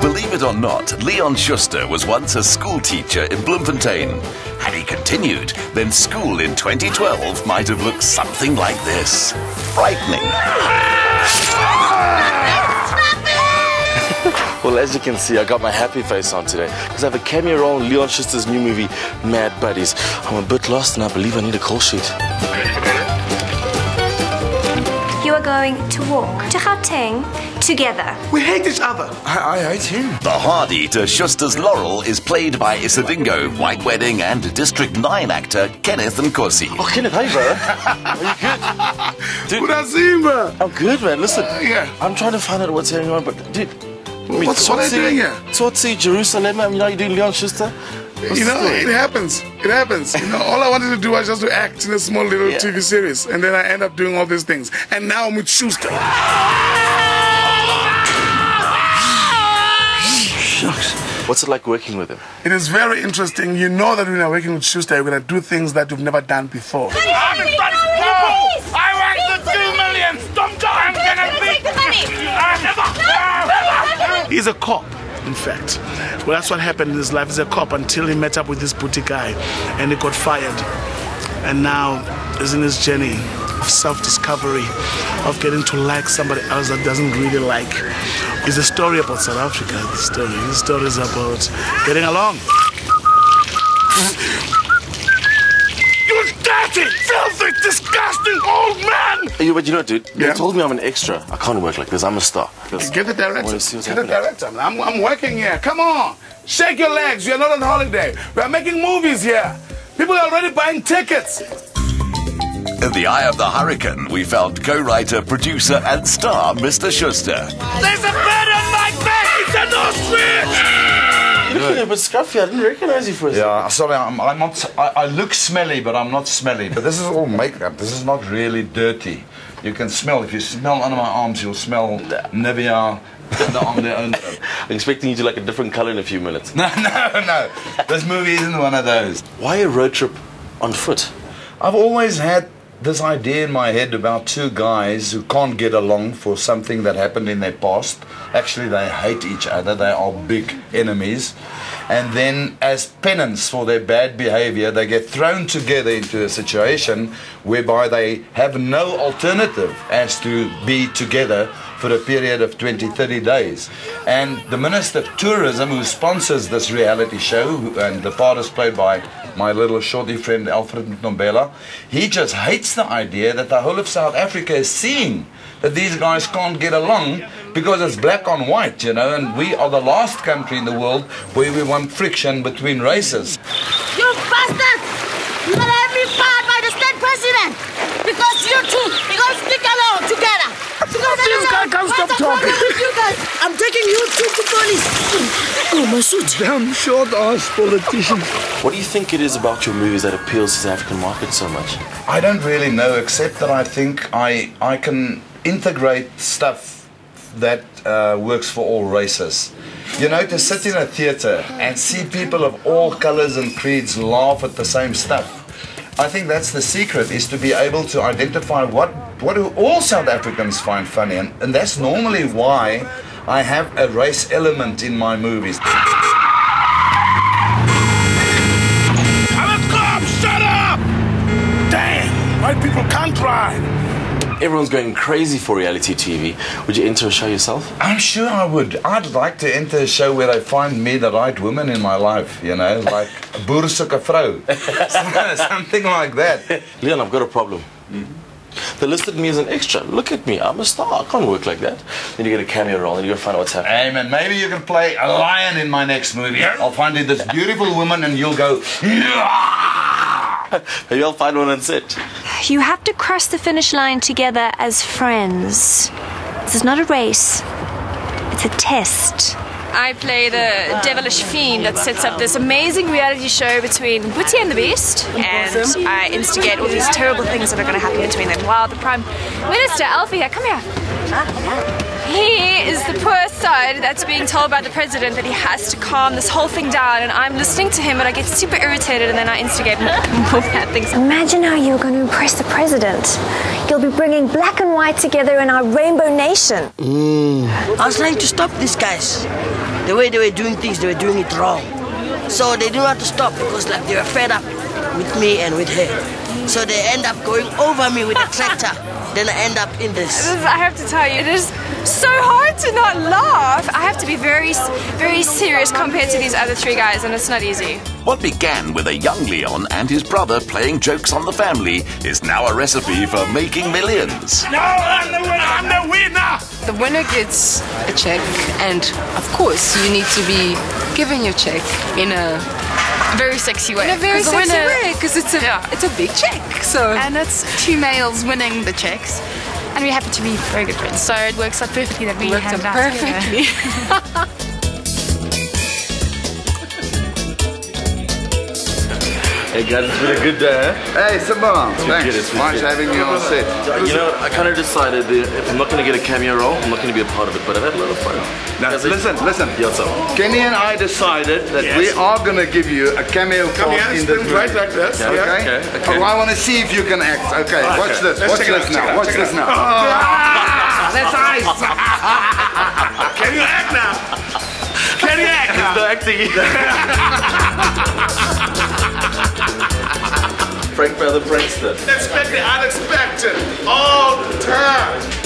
Believe it or not, Leon Schuster was once a school teacher in Bloemfontein. Had he continued, then school in 2012 might have looked something like this. Frightening. Well, as you can see, I got my happy face on today because I have a cameo role in Leon Schuster's new movie, Mad Buddies. I'm a bit lost and I believe I need a call sheet. You are going to walk to Gauteng together. We hate each other. I hate him. The hardy to Schuster's Laurel is played by Isidingo, White Wedding and District 9 actor Kenneth Nkosi. Oh, Kenneth, hey, bro. Are you good? Dude, Good Simba. I'm good, man. Listen, Yeah. I'm trying to find out what's going on, but, dude... What are you doing here? Tsotsi, Jerusalem, you know, you're doing Leon Schuster? You know, it happens. It happens. You know, all I wanted to do was just to act in a small little TV series, and then I end up doing all these things. And now I'm with Schuster. Shucks. What's it like working with him? It is very interesting. You know that when you're working with Schuster, you're going to do things that you've never done before. I want the 2 million. I'm gonna beat the money. He's a cop, in fact. Well, that's what happened in his life. He's a cop until he met up with this booty guy and he got fired. And now he's in his journey of self-discovery, of getting to like somebody else that doesn't really like. It's a story about South Africa, the story is about getting along. You dirty, filthy, disgusting old man! Hey, but you know, dude, they told me I'm an extra. I can't work like this. I'm a star. Get the director. I want to see what's Get the happening. director. I'm working here. Come on. Shake your legs. You're not on holiday. We're making movies here. People are already buying tickets. In the eye of the hurricane, we found co-writer, producer and star Mr. Schuster. There's a bird on my back. It's an ostrich. You're looking a bit scruffy. I didn't recognize you for a second. Yeah, sorry, I'm not. I look smelly, but I'm not smelly. But this is all makeup. This is not really dirty. You can smell. If you smell under my arms, you'll smell Nivea on their own. I'm expecting you to like a different color in a few minutes. No. This movie isn't one of those. Why a road trip on foot? I've always had this idea in my head about 2 guys who can't get along for something that happened in their past. Actually, they hate each other. They are big enemies. And then, as penance for their bad behavior, they get thrown together into a situation whereby they have no alternative as to be together for a period of 20, 30 days. And the Minister of Tourism, who sponsors this reality show, and the part is played by my little shorty friend Alfred Ntombela, he just hates the idea that the whole of South Africa is seeing that these guys can't get along because it's black on white, you know, and we are the last country in the world where we want friction between races. You bastards! You gotta have me fired by the state president! Because you two, you gotta stick along together! This guy can't stop talking. You guys, I'm taking you two to police! Oh, my suit! Damn short-ass politician. What do you think it is about your movies that appeals to the African market so much? I don't really know, except that I think I can integrate stuff that works for all races. You know, to sit in a theater and see people of all colors and creeds laugh at the same stuff. I think that's the secret, is to be able to identify what do all South Africans find funny, and that's normally why I have a race element in my movies. I'm a cop. Shut up! Damn, white people can't drive. Everyone's going crazy for reality TV. Would you enter a show yourself? I'm sure I would. I'd like to enter a show where they find me the right woman in my life, you know, like Boer soek 'n vrou. Something like that. Leon, I've got a problem. They listed me as an extra. Look at me, I'm a star. I can't work like that. Then you get a cameo role and you go find out what's happening. Hey man, maybe you can play a lion in my next movie. I'll find you this beautiful woman and you'll go, Maybe I'll find one on set. You have to cross the finish line together as friends. This is not a race. It's a test. I play the devilish fiend that sets up this amazing reality show between Boetie and the Beast, and I instigate all these terrible things that are going to happen between them. While the Prime Minister, Alfie, here, come here. He is the poor side that's being told by the president that he has to calm this whole thing down, and I'm listening to him, but I get super irritated, and then I instigate more bad things. Imagine how you're going to impress the president. You're you'll be bringing black and white together in our rainbow nation. I was trying to stop these guys. The way they were doing things, they were doing it wrong. So they didn't want to stop because like they were fed up with me and with her. So they end up going over me with a tractor. Then I end up in this. I have to tell you, it is so hard to not laugh. I have to be very, very serious compared to these other three guys, and it's not easy. What began with a young Leon and his brother playing jokes on the family is now a recipe for making millions. No, I'm the winner! I'm the winner! The winner gets a check, and of course you need to be giving your check in a very sexy way. In a very sexy way, because it's a big check. So and it's two males winning the checks, and we happen to be very good friends. So it works out perfectly that we hand it out perfectly. Hey guys, it's been a good day. Hey, Simba, thanks. Nice having you on set. You know, I kind of decided that if I'm not going to get a cameo role, I'm not going to be a part of it, but I've had a lot of fun. Now, listen. Yeah, what's up? Kenny and I decided that we are going to give you a cameo part in this movie. Right like this. Okay? Okay. Oh, I want to see if you can act. Okay, watch this. Let's Watch check it this out, now. Watch this now. That's nice. Can you act now? Can you act now? The acting. Frank by the Prankster. Expect the unexpected all the time.